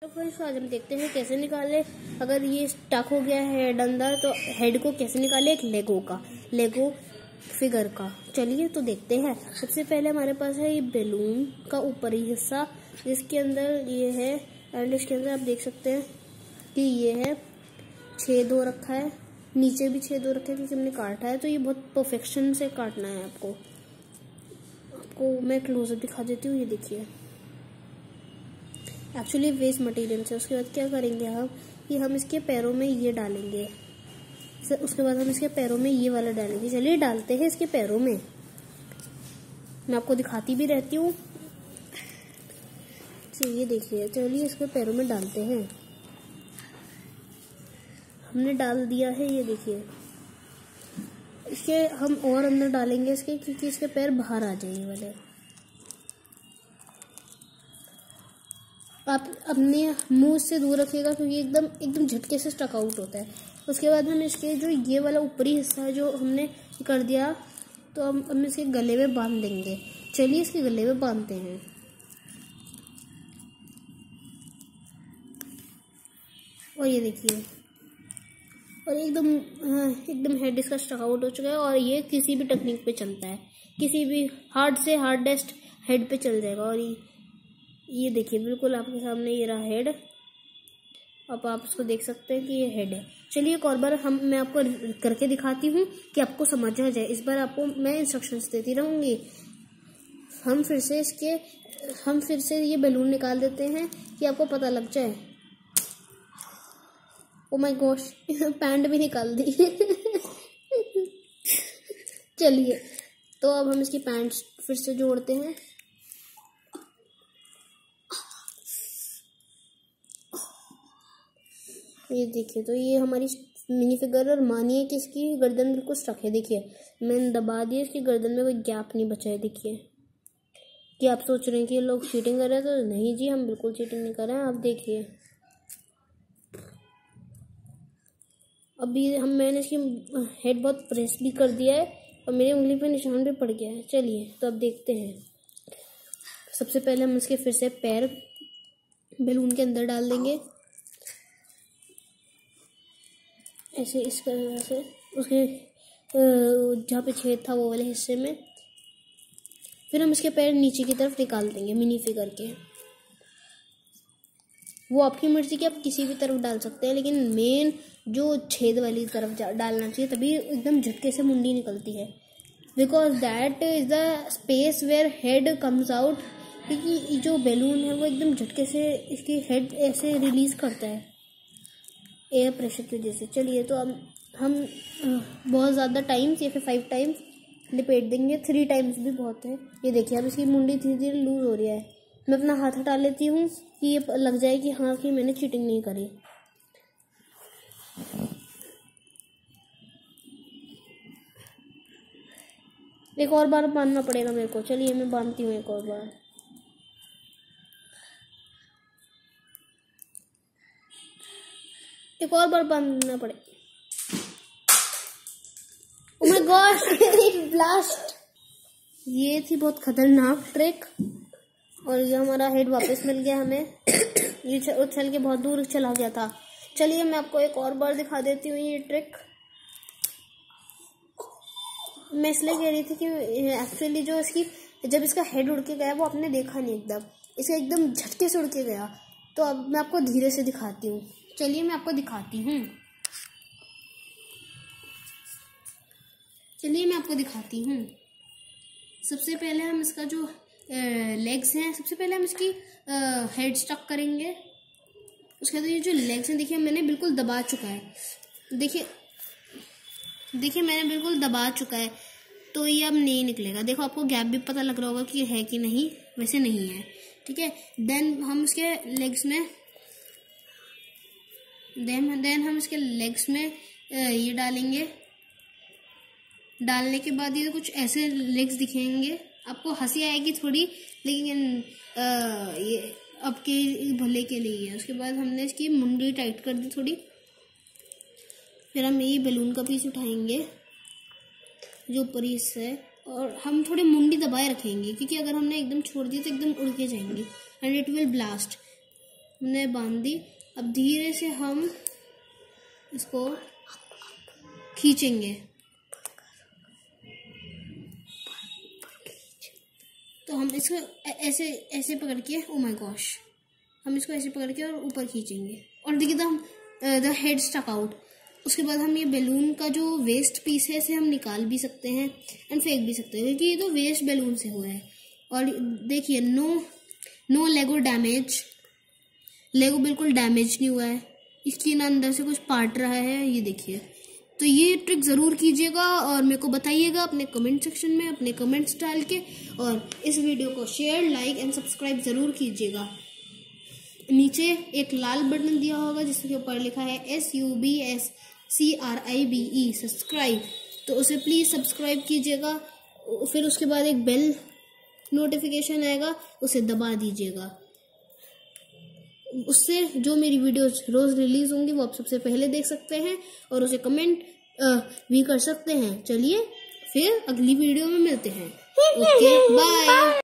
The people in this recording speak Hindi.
तो फ्रेंड्स आज हम देखते हैं कैसे निकाले, अगर ये स्टक हो गया है हेड अंदर तो हेड को कैसे निकाले एक लेगो फिगर का। चलिए तो देखते हैं। सबसे पहले हमारे पास है ये बैलून का ऊपरी हिस्सा जिसके अंदर ये है एंड इसके अंदर आप देख सकते हैं कि ये है छेद हो रखा है, नीचे भी छेद हो रखा है क्योंकि हमने काटा है। तो ये बहुत परफेक्शन से काटना है आपको मैं क्लोजअप दिखा देती हूँ। ये देखिए एक्चुअली वेस्ट मटेरियल से। उसके बाद क्या करेंगे हम कि हम इसके पैरों में ये डालेंगे, उसके बाद हम इसके पैरों में ये वाला डालेंगे। चलिए डालते हैं इसके पैरों में, मैं आपको दिखाती भी रहती हूँ। चलिए देखिए, चलिए इसके पैरों में डालते हैं। हमने डाल दिया है, ये देखिए। इसके हम और अंदर डालेंगे इसके, क्योंकि इसके पैर बाहर आ जाएंगे वाले। आप अपने मुंह से दूर रखिएगा क्योंकि एकदम झटके से स्टक आउट होता है। उसके बाद हम इसके जो ये वाला ऊपरी हिस्सा है जो हमने कर दिया, तो हम इसके गले में बांध देंगे। चलिए इसके गले में बांधते हैं। और ये देखिए, और एकदम हेड इसका स्टक आउट हो चुका है। और ये किसी भी टेक्निक पे चलता है, किसी भी हार्ड से हार्डेस्ट हेड पे चल जाएगा। और ये देखिए बिल्कुल आपके सामने ये रहा हेड। अब आप इसको देख सकते हैं कि ये हेड है। चलिए एक और बार मैं आपको करके दिखाती हूँ कि आपको समझ आ जाए। इस बार आपको मैं इंस्ट्रक्शंस देती रहूंगी। हम फिर से ये बैलून निकाल देते हैं कि आपको पता लग जाए। ओ माय गॉश, पैंट भी निकाल दी। चलिए तो अब हम इसकी पैंट फिर से जोड़ते हैं। ये देखिए, तो ये हमारी मिनी फिगर, और मानिए कि इसकी गर्दन बिल्कुल स्टक है। देखिए मैंने दबा दिया, इसकी गर्दन में कोई गैप नहीं बचा है। देखिए कि आप सोच रहे हैं कि ये लोग चीटिंग कर रहे हैं, तो नहीं जी, हम बिल्कुल चीटिंग नहीं कर रहे हैं। आप देखिए अभी मैंने इसकी हेड बहुत प्रेस भी कर दिया है और मेरी उंगली पे निशान भी पड़ गया है। चलिए तो अब देखते हैं। सबसे पहले हम इसके फिर से पैर बैलून के अंदर डाल देंगे, ऐसे इस तरह से उसके जहाँ पे छेद था वो वाले हिस्से में। फिर हम इसके पैर नीचे की तरफ निकाल देंगे मिनी फिगर के। वो आपकी मर्जी की, आप किसी भी तरफ डाल सकते हैं, लेकिन मेन जो छेद वाली तरफ डालना चाहिए, तभी एकदम झटके से मुंडी निकलती है। Because that is the space where head comes out. क्योंकि जो बैलून है वो एकदम झटके से इसकी हेड ऐसे रिलीज करता है एयर प्रेशर की वजह से। चलिए तो अब हम बहुत ज़्यादा टाइम्स या फिर 5 टाइम्स लिपेट देंगे। 3 टाइम्स भी बहुत है। ये देखिए अब इसकी मुंडी धीरे धीरे लूज हो रही है। मैं अपना हाथ हटा लेती हूँ कि ये लग जाए कि हाँ कि मैंने चीटिंग नहीं करी। एक और बार बांधना पड़ेगा मेरे को। चलिए मैं बांधती हूँ एक और बार। एक और बार बांधना पड़ेगा। Oh my gosh, blast. ये थी बहुत खतरनाक ट्रिक। और ये हमारा हेड वापस मिल गया हमें। ये उछल के बहुत दूर चला गया था। चलिए मैं आपको एक और बार दिखा देती हूँ ये ट्रिक। मैं इसलिए कह रही थी कि एक्चुअली जो जब इसका हेड उड़ के गया वो आपने देखा नहीं, इसका एकदम झटके से उड़ के गया। तो अब मैं आपको धीरे से दिखाती हूँ। चलिए मैं आपको दिखाती हूँ। सबसे पहले हम इसका जो लेग्स हैं, सबसे पहले हम इसकी हेड स्टक करेंगे। उसके बाद ये जो लेग्स हैं, देखिए मैंने बिल्कुल दबा चुका है। देखिए मैंने बिल्कुल दबा चुका है, तो ये अब नहीं निकलेगा। देखो आपको गैप भी पता लग रहा होगा कि है कि नहीं। वैसे नहीं है, ठीक है। देन हम इसके लेग्स में ये डालेंगे। डालने के बाद ये कुछ ऐसे लेग्स दिखेंगे। आपको हंसी आएगी थोड़ी, लेकिन ये आपके भले के लिए है। उसके बाद हमने इसकी मुंडी टाइट कर दी थोड़ी। फिर हम ये बैलून का पीस उठाएंगे जो ऊपर हिस्सा है, और हम थोड़ी मुंडी दबाए रखेंगे, क्योंकि अगर हमने एकदम छोड़ दी तो एकदम उड़ के जाएंगी एंड इट विल ब्लास्ट। हमने बांध दी। अब धीरे से हम इसको खींचेंगे। तो हम इसको ऐसे ऐसे पकड़ के, ओ माय गॉश, हम इसको ऐसे पकड़ के और ऊपर खींचेंगे और देखिए द हेड स्टक आउट। उसके बाद हम ये बैलून का जो वेस्ट पीस है इसे हम निकाल भी सकते हैं एंड फेंक भी सकते हैं, क्योंकि ये तो वेस्ट बैलून से हुआ है। और देखिए नो लेगो डैमेज, लेगो बिल्कुल डैमेज नहीं हुआ है, इसलिए ना अंदर से कुछ पार्ट रहा है, ये देखिए। तो ये ट्रिक ज़रूर कीजिएगा और मेरे को बताइएगा अपने कमेंट सेक्शन में, अपने कमेंट्स डाल के। और इस वीडियो को शेयर, लाइक एंड सब्सक्राइब ज़रूर कीजिएगा। नीचे एक लाल बटन दिया होगा जिसके ऊपर लिखा है SUBSCRIBE सब्सक्राइब, तो उसे प्लीज़ सब्सक्राइब कीजिएगा। फिर उसके बाद एक बेल नोटिफिकेशन आएगा, उसे दबा दीजिएगा। उससे जो मेरी वीडियोस रोज़ रिलीज होंगी वो आप सबसे पहले देख सकते हैं और उसे कमेंट भी कर सकते हैं। चलिए फिर अगली वीडियो में मिलते हैं। Okay bye.